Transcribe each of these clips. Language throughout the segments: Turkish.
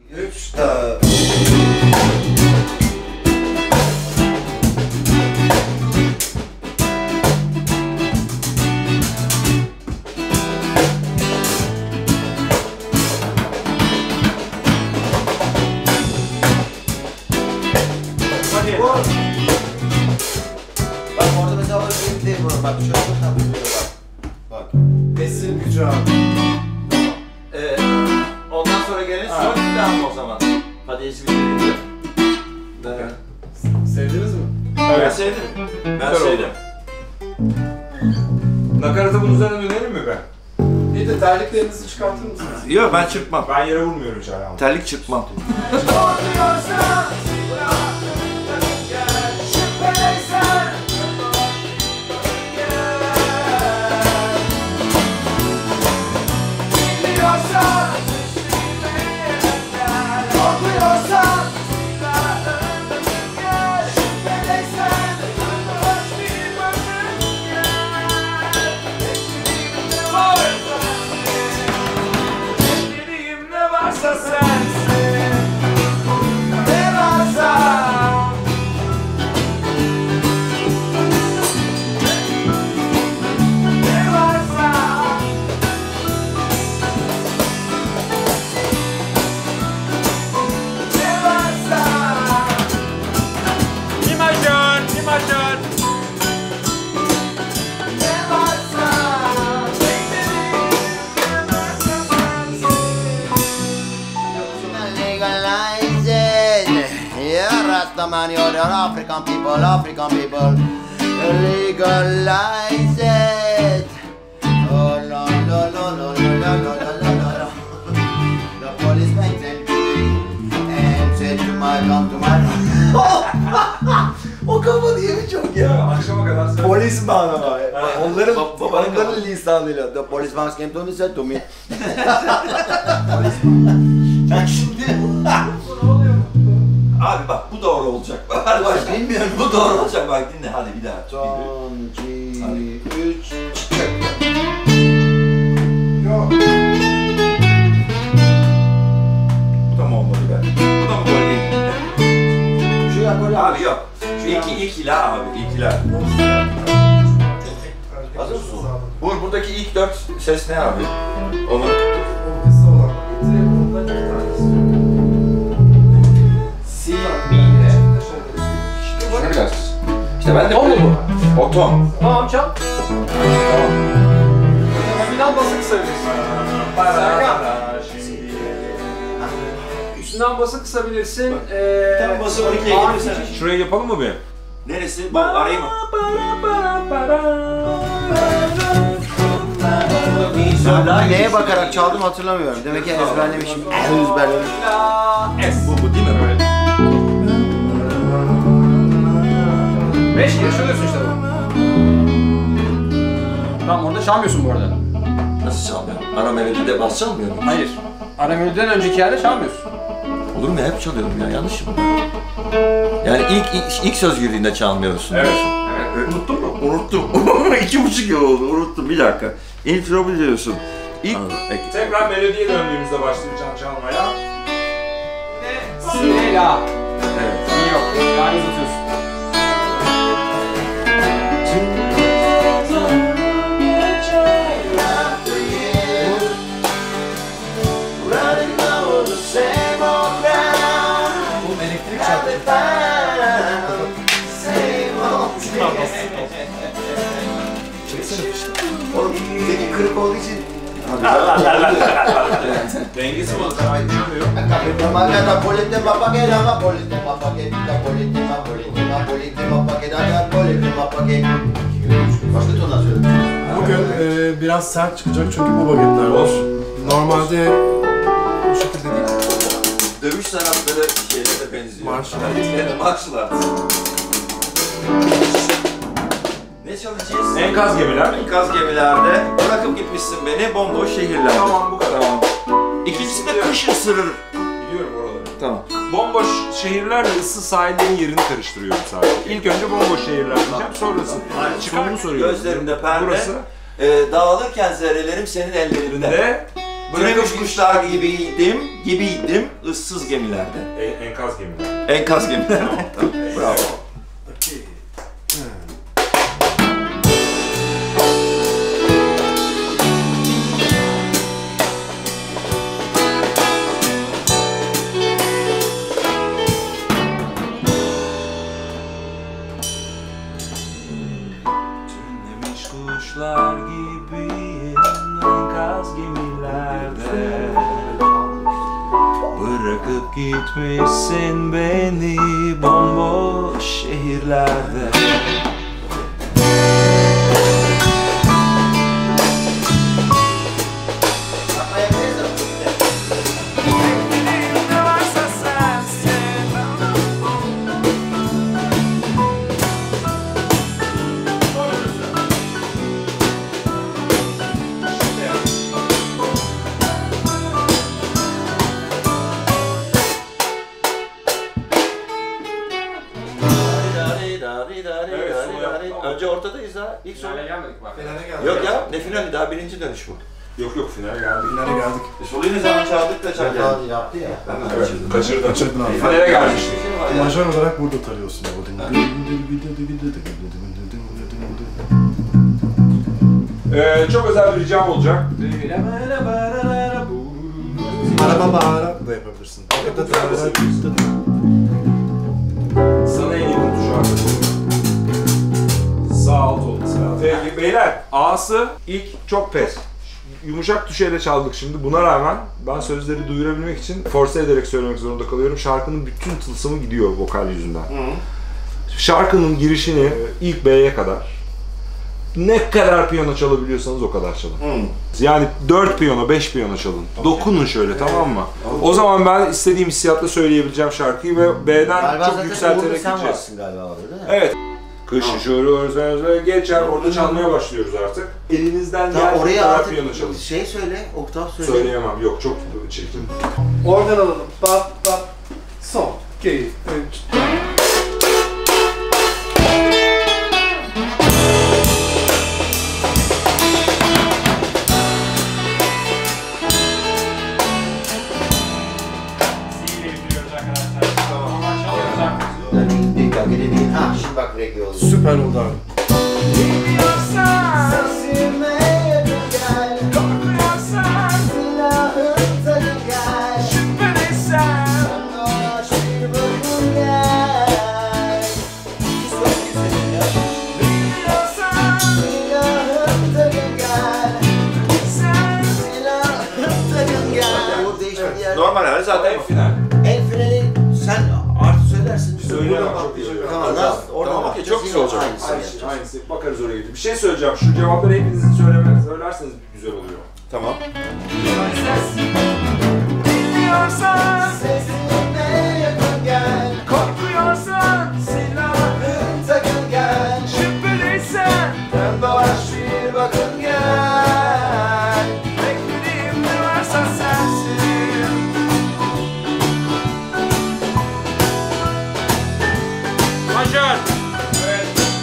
3, 4. Bak orada mesela bir değil bunu. Bak şöyle çok tatlı bak. Besin gücü abi. Ondan sonra gelen son iddiam o zaman. Hadi iyisi birinci. Evet. Sevdiniz mi? Evet. Ben sevdim. Ben sevdim. Nakaratı bunun üzerine dönelim mi ben? Bir de terliklerinizi çıkartır mısınız? Yok ben çırpmam. Ben yere vurmuyorum hiç ayağımı. Terlik çırpmam. Man, you're the African people, legalize it. Oh, no, no, no, no, no, no, no, no, no. The policeman said to me and said to my come to my O kafa diye mi çok ya? Akşama kadar söyle. Policeman ama. Onların lisanıyla. The policeman came to me said to me. Ben şimdi... Abi bak bu doğru olacak. Hadi bak bilmiyorum bu doğru olacak bak dinle hadi bir daha. Son, 2, 3, çık. Yok. Bu da mı olmadı be? Bu da mı gol değil? Şu ya böyle Abi yok. Şu ikila abi ikiler. Hazır mısın? Buradaki ilk 4 ses ne abi? Onu. O kısa olan. Getireyim bundan 2 tanesi. Si, mi, re. Şunu biraz. İşte ben de Ton mu bu? O ton. Tamam çal. Tamam. Üstünden basık kısabilirsin. Serkan. Üstünden basık kısabilirsin. Tam bası 12'ye getirsene. Şurayı yapalım mı bir? Neresi? Bu arayı mı? neye bakarak çaldım hatırlamıyorum. Demek ki ezberlemişim. Ezberlemişim. Bu değil mi böyle? 5 kere çalıyorsun işte bu. Tamam orada çalmıyorsun bu arada. Nasıl çalmıyor? Ara melodide bas çalmıyor mu? Hayır. Ara melodiden önceki yerde çalmıyorsun. Olur mu ya? Hep çalıyorum ya. Yanlış mı? Yani ilk söz girdiğinde çalmıyorsun. Evet. Evet. Unuttun mu? Unuttum. 2,5 yıl oldu. Unuttum. Bir dakika. Intro biliyorsun. İlk... Tekrar melodiye döndüğümüzde başlayacağım çalmaya. Si, la. Evet. İyi yok. Yani uzatıyorsun. Bu elektrik çarptı. Oğlum senin kırık olduğu için... Dengesi mi olacak? Ay çalmıyor. Başka tonlar söyle. Bugün biraz sert çıkacak çünkü bu bagetler var. Normalde bu şekilde değil. Dövüş sanatları şeylere benziyor. Marşlar. Marşlar. Ne çalacağız? Enkaz gemiler. Enkaz gemilerde bırakıp gitmişsin beni bomboş şehirler. Tamam bu kadar. Tamam. İkincisi de kış ısırır. Biliyorum oraları. Tamam. Bomboş şehirlerle ıssız sahillerin yerini karıştırıyorum sadece. İlk önce bomboş şehirler diyeceğim, sonrası. Çıkanını soruyorum. Gözlerimde perde. Burası. Dağılırken zerrelerim senin ellerinde. Ve Türemiş kuşlar gibiydim ıssız gemilerde. Enkaz gemiler. Enkaz gemilerde. Tamam. Bravo. Okay. Tünemiş kuşlar gibiyim enkaz gemilerde. Bırakıp gitmişsin beni bomboş şehirlerde. Önce ortadayız ha. İlk soru. gelmedik bak. Finale geldik. Yok ya, ne finali, daha birinci dönüş bu. Yok finale geldik. Finale geldik. Soruyu ne zaman çaldık da çaldık. Hadi yaptı ya. Kaçırdım. Kaçırdın abi. Finale gelmiştik. Majör olarak burada tarıyorsun o. Çok özel bir ricam olacak. Araba bağıra da yapabilirsin. Sana en yakın tuş abi. Sağ alt olması lazım. Peki beyler, A'sı ilk çok pes. Yumuşak tuşu ele çaldık şimdi. Buna rağmen ben sözleri duyurabilmek için force ederek söylemek zorunda kalıyorum. Şarkının bütün tılsımı gidiyor vokal yüzünden. Şarkının girişini ilk B'ye kadar ne kadar piyano çalabiliyorsanız o kadar çalın. Yani 4 piyano, 5 piyano çalın. Dokunun şöyle, tamam mı? O zaman ben istediğim hissiyatla söyleyebileceğim şarkıyı ve B'den Galiba çok zaten yükselterek Uğur'da sen gideceğiz. varsın galiba orada değil mi? Evet. Kış üşür, geçer, orada çalmaya başlıyoruz artık. Elinizden Tamam, geldiği oraya kadar artık piyano çalın. şey söyle, oktav söyle. Söyleyemem, yok çok çirkin. Oradan alalım. Bap bap. Son. 2, 3, 4. Ha şimdi bak reggae oldu. Süper oldu abi. Sesime yakın gel, silahın tadı gel, sarhoş bir bakın gel. Çok güzel ya. Silahın tadı gel, silahın tadı gel. Bu değişik bir yer. Normal hali zaten final. El freni sen artık söylersin. Söyleyemem, çok iyi. Tamam, oradan Tamam, bakacağız, çok güzel yine olacak. aynısını yapacağız. Aynısı, bakarız oraya gidip. Bir şey söyleyeceğim, şu cevapları hepinizin söylerseniz güzel oluyor. Tamam. Sesime yakın gel, silahın takın gel, dön dolaş bir bakın gel. Beklediğim ne varsa sensin. Majör. Evet.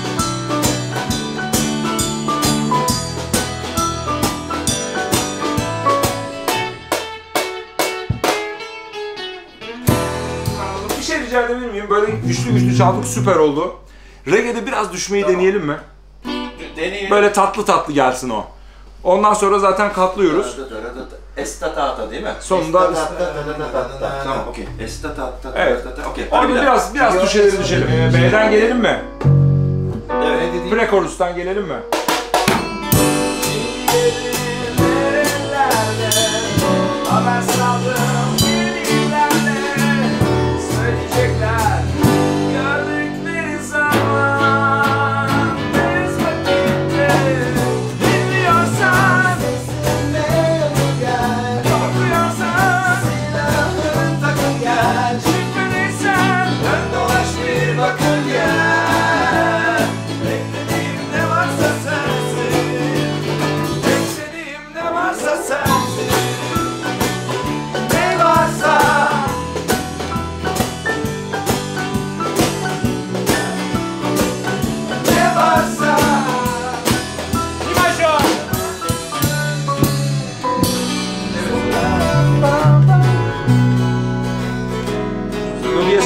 Bir şey rica edebilir miyim? Böyle güçlü çaldık, süper oldu. Reggae'de biraz düşmeyi deneyelim mi? Deneyelim. Böyle tatlı tatlı gelsin o. Ondan sonra zaten katlıyoruz. Estatata değil mi? Sonunda Tamam, okey. Estatata. Evet. Okey. orada biraz düşelim. B'den gelelim mi? Evet. Pre-chorus'tan gelelim mi? Haber saldım yenilerde. Söyleyecekler gördükleri zaman. Deniz vakitte dinliyorsan, Sesime yakın gel, korkuyorsan, silahın takın gel, şüpheliysen dön dolaş bir bakın gel. Beklediğim ne varsa sensin. Beklediğim ne varsa sensin. Ne varsa. Ne varsa. Mi majör.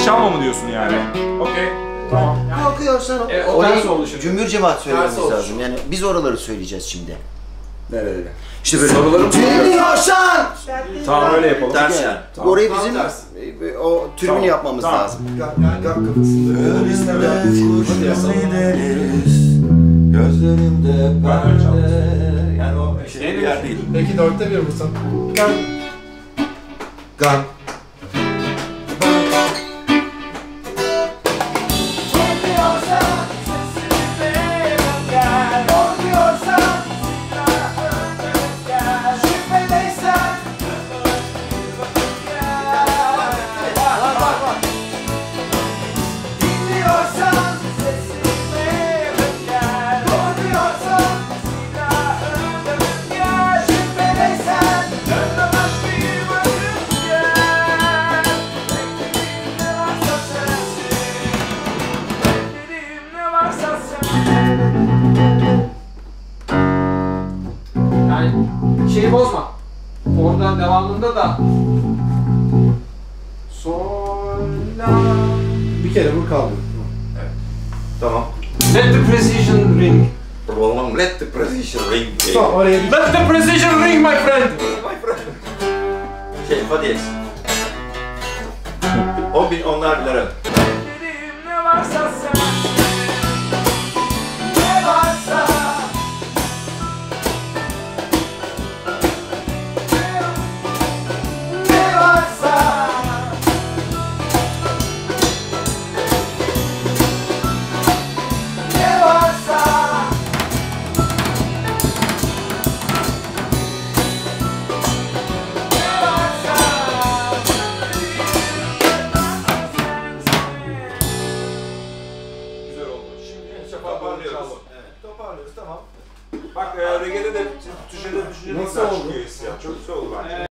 çalma mı diyorsun yani? Okey. Tamam. Korkuyorsan Evet, o orayı ters oldu şimdi. cümbür cemaat söylememiz Ters oldu. lazım. Yani biz oraları söyleyeceğiz şimdi. Nereye? İşte böyle. Sorularım Dinliyorsan! Tamam öyle yapalım. Ters yani. Orayı Tam bizim tersi. o türünü Tamam, yapmamız tamam. lazım. Gak kafasında. Gözlerimde Ben öyle çaldım. perde. Yani o şey bir yer değil. Peki 4'te 1 vursan. Gan. Gan. Korkuyorsan sesime gel. Korkuyorsan silahını gel. Şüpheliysen dinliyorsan sesime gel. Korkuyorsan silahını gel. Şüpheliysen dön dolaş bir bakıp gel. Beklediğim ne varsa sensin. Beklediğim ne varsa sensin. Yani şeyi bozma. Oradan devamında da sol la. Bir kere vur kaldı. Tamam. Let the precision ring. Let the precision ring. Son oraya bir Let the precision ring my friend. Şey, fa diyez. 10.000 onlar lira. Beklediğim ne varsa sensin. Ne varsa. Ne varsa. Ne varsa. Ne varsa. Güzel oldu. Şimdi toparlıyoruz. Evet, toparlıyoruz tamam. Bak reggae'de de tuşede düşünce Nasıl nasıl oldu? çıkıyor hissiyat. Çok güzel oldu bence.